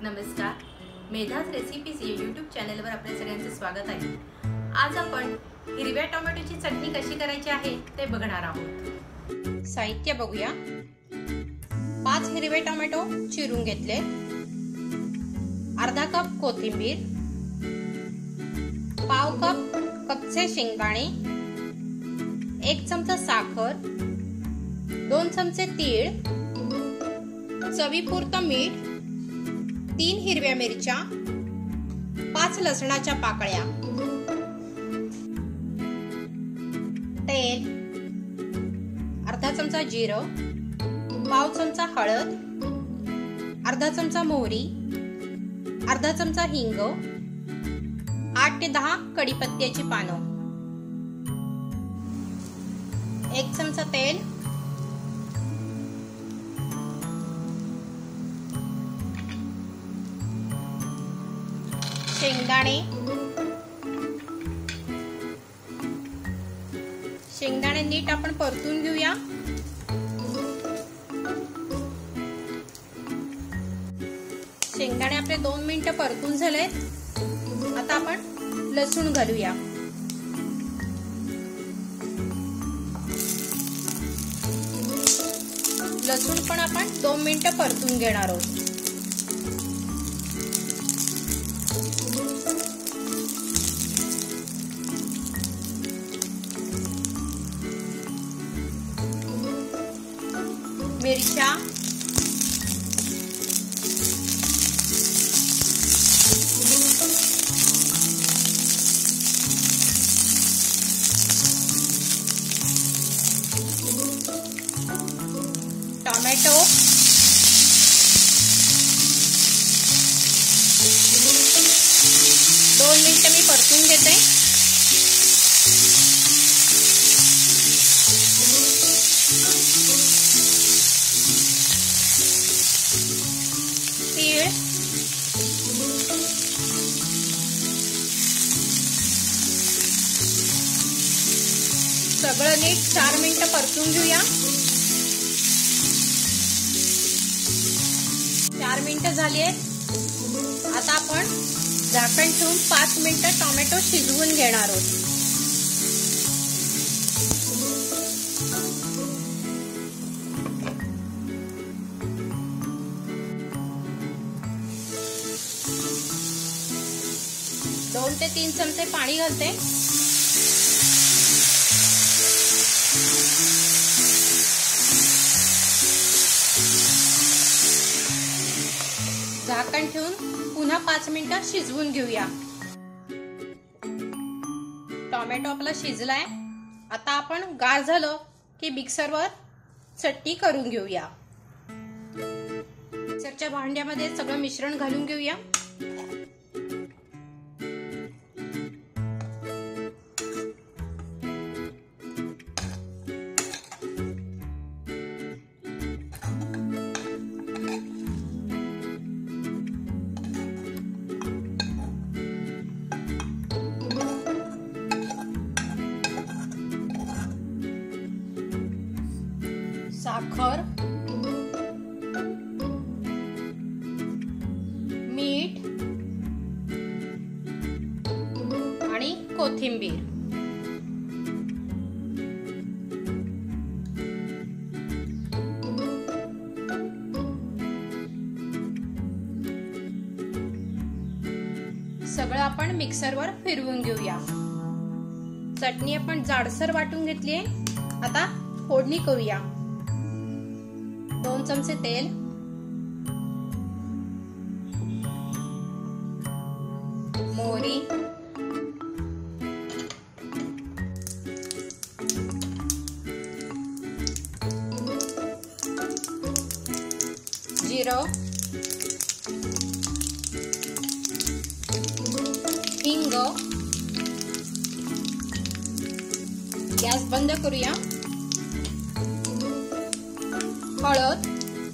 नमस्कार, मेधाच रेसिपीज या यूट्यूब चॅनलवर आपल्या सगळ्यांचं स्वागत आहे। आज आपण हिरव्या टोमॅटोची चटणी कशी करायची आहे ते बघणार आहोत। साहित्य बघूया। 5 हिरवे टोमॅटो चिरून घेतले, अर्धा कप कोथिंबीर, पाव कप कच्चे शेंगदाणे, 1 चमचा साखर, 2 चमचे तीळ, चवीपुरतं मीठ, 3 हिरव्या मिरच्या, 5 लसणाच्या पाकळ्या, तेल, अर्धा चमचा जिरं, पाव चमचा हळद, अर्धा चमचा मोहरी, अर्धा चमचा हिंग, 8 ते 10 कढीपत्त्याची पानं, 1 चमचा तेल, शेंगदाणे नीट आपण परतून घेऊया। शेंगदाणे आपले 2 मिनिटं परतून झालेत। आता आपण लसूण घालूया। लसूण पण आपण 2 मिनिटं परतून घेणार आहोत। मिरच्या, टोमॅटो, दोन मिनिटं मी परतून घेते। तीळ, सगळं नीट 4 मिनिटं परतून घेऊया। 4 मिनिटं झाली आहेत। आता आपण झाकण ठेवून 5 मिनिटं टोमॅटो शिजवून घेणार आहोत। दोन ते 3 चमचे पाणी घालते। झाकण ठेवून पुन्हा 5 मिनिटं शिजवून घेऊया। टोमॅटो आपला शिजलाय। आता आपण गार झालं की मिक्सरवर चटणी करून घेऊया। मिक्सरच्या भांड्यामध्ये सगळं मिश्रण घालून घेऊया। साखर, मीठ आणि कोथिंबीर, सगळं आपण मिक्सरवर फिरवून घेऊया। चटणी आपण जाडसर वाटून घेतली आहे। आता फोडणी करूया। 2 चमचे तेल, मोहरी, जिरं, हिंग, गॅस बंद करूया। हळद,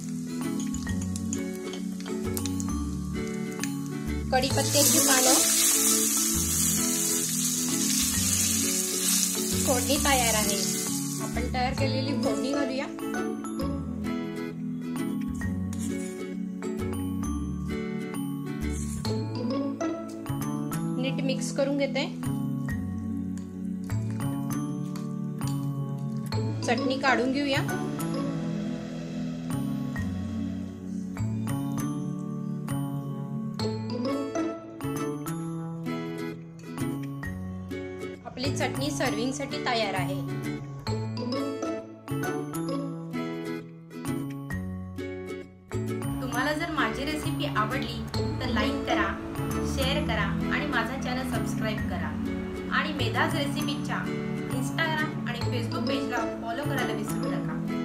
कढीपत्त्याची पानं, फोडणी तयार आहे। आपण तयार केलेली फोडणी घालूया। मिक्स करून घेते। चटणी काढून घेऊया। आपली चटणी सर्विंग साठी तयार आहे। तुम्हाला जर माझी रेसिपी आवडली तर लाईक करा, शेअर करा आणि माझा चॅनल सबस्क्राईब करा आणि मेधाज रेसिपीच्या इंस्टाग्राम आणि फेसबुक पेजला फॉलो करायला विसरू नका।